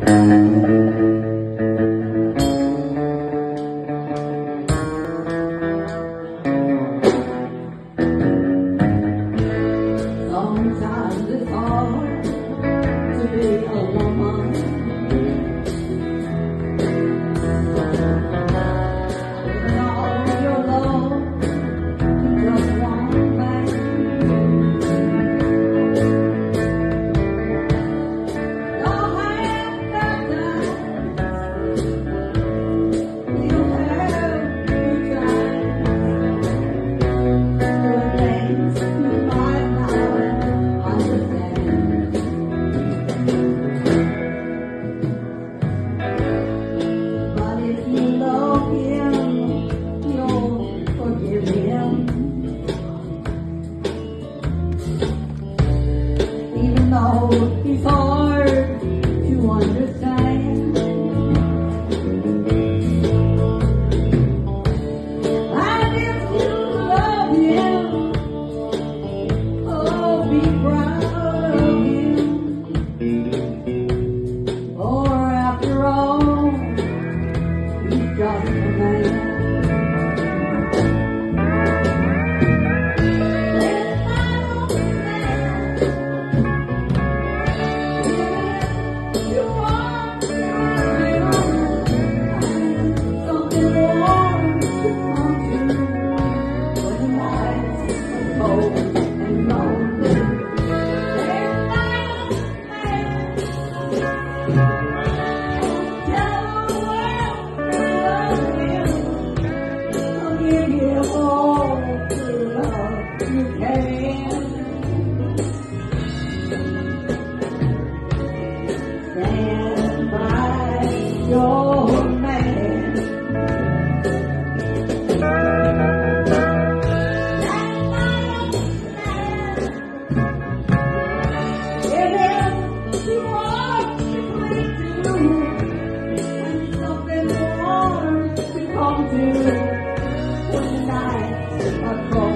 Sometimes it's hard to be a woman. Giving all your love to just one man. Don't have that time. You have to try. Doing things you might not understand. But if you love him, you'll forgive him. Even though he's hard to understand. And if you love him, oh, be proud of him. For after all, he's just a man. You want something warm to come to when the nights are cold and lonely. Tell the world you love him. I'll give you all the love you can. Stand by your man. If you want to cling to, and something warm to come to when the nights are cold.